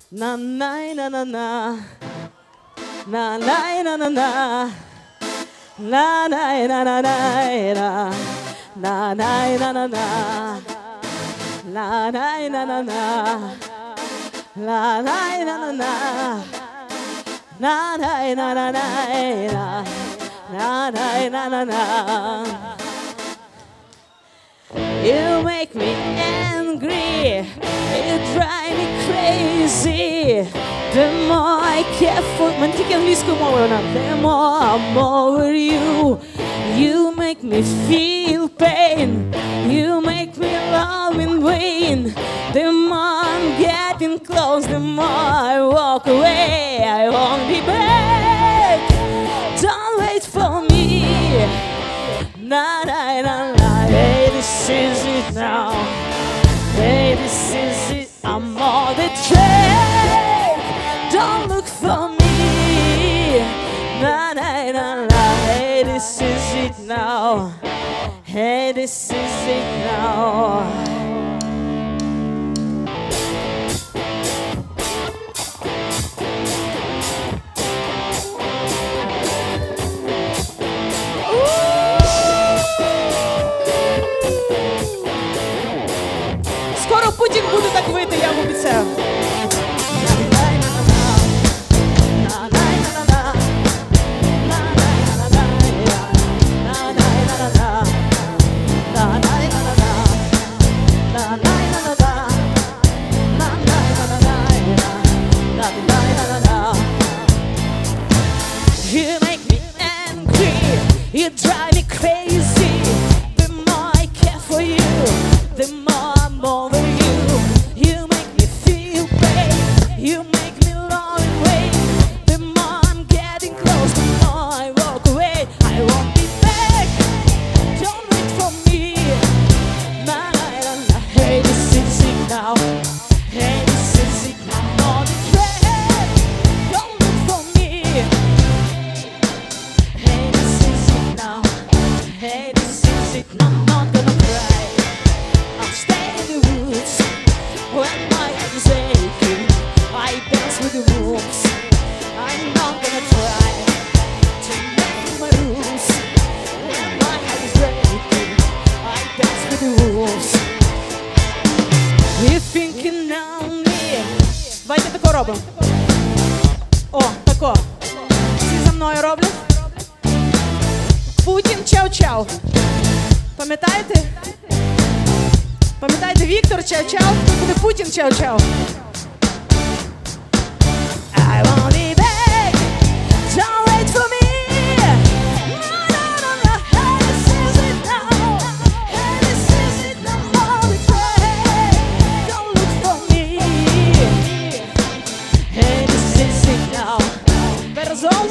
Na na na na na. Na na na na na. Na na na na na. Na na na na na. La na na na na. La na na na na. Na na na na na. Na na na na na. You make me angry, you drive me crazy. The more I care for, man, тільки англійською мовою нам. The more I'm over you, you make me feel pain. You make me love in vain. The more I'm getting close, the more I walk away. I won't be back. Don't wait for me. Na na na na. Hey, this is it now. Hey, this is it. I'm on the track. Don't look for me. Na na na na. Hey, this is it now. Hey, this is it now. Скоро Путін буде так вити, я вам обіцяю. You make me angry, you drive me crazy. The more I care for you, the more I'm over you. You make me feel pain, you make me long and wait. The more I'm getting close, the more I walk away. I won't be back, don't wait for me. Na na na na. Hey, this is it now. Hey, this is it now. I'm on the track, don't look for me. Hey, this is it now. Hey, this is it. I'm not gonna cry. I'll stay in the woods when my head is aching. I dance with the wolves. I'm not gonna try to make my rules when my head is breaking. I dance with the wolves. You thinking on me? Давайте тако робимо. О, тако. Всі за мною роблять. Путін чау-чау. Пам'ятаєте? Пам'ятаєте, Віктор чау-чау? Тут буде Путін чау-чау. I won't be back. Don't wait for me. No, no, no, no. Hey, this is it now. Hey, this is it now. I'm on the track. Don't look for me. Hey, this is it now. Better zones.